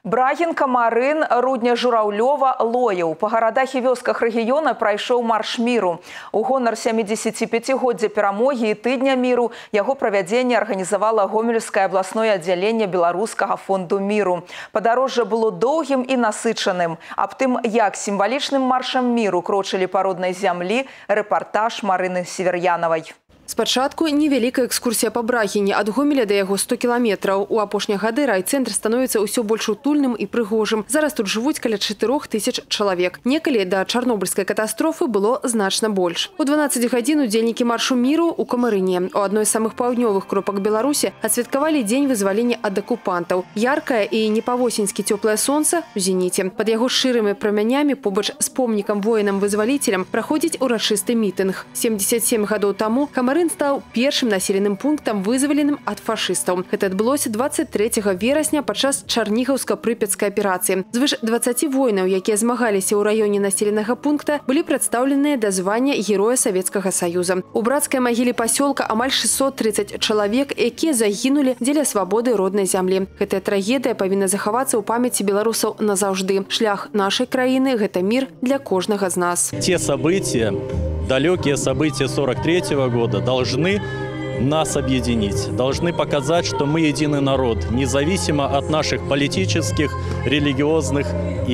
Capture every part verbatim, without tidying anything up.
Брагін, Камарын, Рудня, Жураўлёва, Лоеў. Па гарадах і вёсках рэгіёна прайшоў марш міру. У гонар сямідзесяціпяцігоддзя перамогі і тыдня міру яго правядзенне арганізавала Гомельскае абласное аддзяленне Беларускага фонду міру. Падарожжа было доўгім і насычаным. Аб тым, як сімвалічным маршам міру крочылі па роднай зямлі, рэпартаж Марыны Север'янавай. Спачатку невялікая экскурсія па Брагіне. Ад Гомеля да яго сто кіламетраў. У апошнія гады райцэнтр становіцца ўсё больш утульным і прыгожым. Зараз тут жывуць каля чатырох тысяч чалавек. Некалі да чарнобыльскай катастрофы было значна больш. У дванаццаць гадзін удзельнікі маршу міру у Камарыне, у адной з самых паўднёвых кропак Беларусі, адсвяткавалі дзень вызвалення ад акупантаў. Яркае і не па-восеньскі цёплае сонца у зеніце. Пад яго шчырымі прамянямі побач з помнікам воінам-вызваліцелям праходзіць урачысты мітынг. семдзесят сем гадоў таму Камарын стаў першым населеным пунктам, вызваленым ад фашыстаў. Гэта адбылося дваццаць трэцяга верасня падчас Чарнігаўска-прыпяцкай аперацыі. Звыш дваццаці воінаў, якія змагаліся ў раёне населенага пункта, былі прадстаўленыя да звання Героя Савецкага Саюза. У брацкай магіле пасёлка амаль шэсцьсот трыццаць чалавек, якія загінулі дзеля свабоды роднай зямлі. Гэтая трагедыя павінна захавацца ў памяці беларусаў назаўжды. Шлях нашай краіны – гэта мір для кожнага з нас. Те события, далекие события сорок третьего года должны нас объединить, должны показать, что мы единый народ, независимо от наших политических, религиозных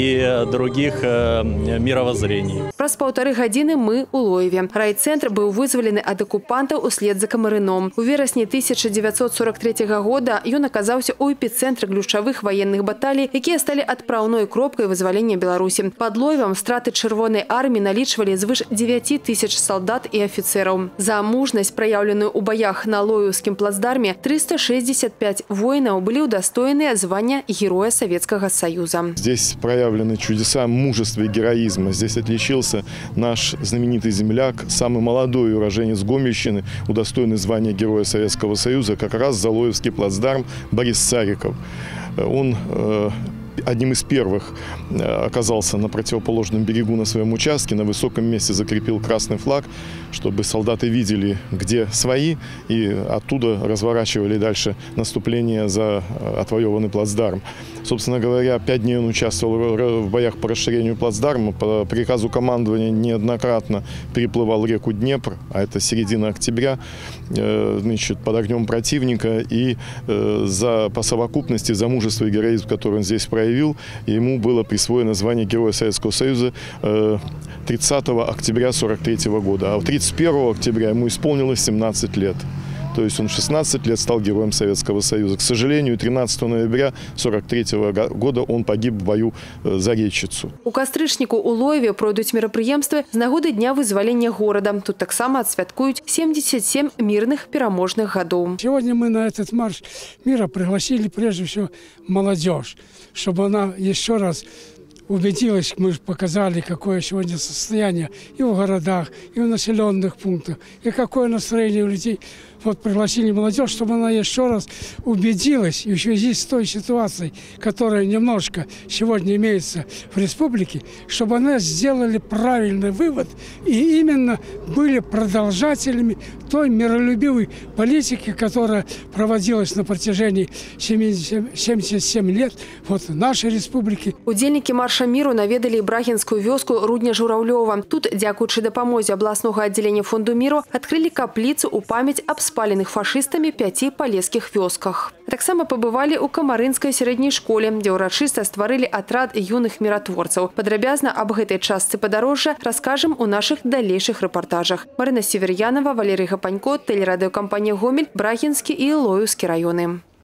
и других э, мировоззрений. Праз паўтары гадзіны мы у Лоеве. Райцэнтр быў вызвалены ад акупантаў услед за Камарыном. У верасні тысяча дзевяцьсот сорок трэцяга года ён аказаўся ў эпіцэнтры ключавых ваенных баталій, якія сталі адпраўной кропкай вызвалення Беларусі. Пад Лоевам страты чырвонай арміі налічвалі звыш дзевяці тысяч салдат і афіцэраў. За мужнасць, праяўленую ў баях на Лоевскім плацдарме, триста шестьдесят пять воинов были удостоены звания Героя Советского Союза. Здесь проявлены чудеса мужества и героизма. Здесь отличился наш знаменитый земляк, самый молодой уроженец Гомельщины, удостоенный звания Героя Советского Союза, как раз за Лоевский плацдарм Борис Цариков. Он э, одним из первых оказался на противоположном берегу на своем участке, на высоком месте закрепил красный флаг, чтобы солдаты видели, где свои, и оттуда разворачивали дальше наступление за отвоеванный плацдарм. Собственно говоря, пять дней он участвовал в боях по расширению плацдарма. По приказу командования неоднократно переплывал реку Днепр, а это середина октября, значит, под огнем противника. И за, по совокупности, за мужество и героизм, который он здесь проявил, ему было присвоено звание Героя Советского Союза тридцатого октября сорок третьего года. А тридцать первого октября ему исполнилось семнадцать лет. То есть он в шестнадцать лет стал Героем Советского Союза. К сожалению, тринадцатого ноября сорок третьего года он погиб в бою за Речицу. У кастрычніку у Лоеве пройдуць мерапрыемствы з нагоды дня вызвалення горада. Тут таксама адсвяткуюць семьдесят семь мирных пераможных годов. Сегодня мы на этот марш мира пригласили прежде всего молодежь, чтобы она еще раз убедилась, мы показали, какое сегодня состояние и в городах, и в населенных пунктах, и какое настроение у людей. Вот пригласили молодежь, чтобы она еще раз убедилась и в связи с той ситуацией, которая немножко сегодня имеется в республике, чтобы она сделали правильный вывод и именно были продолжателями той миролюбивой политики, которая проводилась на протяжении семидесяти семи лет вот в нашей республике. Удзельнікі марша міру наведалі брагінскую вёску Рудня Жураўлёва. Тут, дзякуючы дапамозе абласнога аддзялення фонду міру, адкрылі капліцу ў памяць аб спаленых фашыстамі пяці палескіх вёсках. Таксама пабывалі ў Камарынскай сярэдняй школе, дзе ўрачыста стварылі атрад юных міратворцаў. Падрабязна аб гэтай частцы падарожжа раскажам у нашых далейшых рэпартажах. Марына Север'янава, Валерий Гапанько, тэлерадыёкампанія Гомель, Брагінскі і Лоеўскі раёны.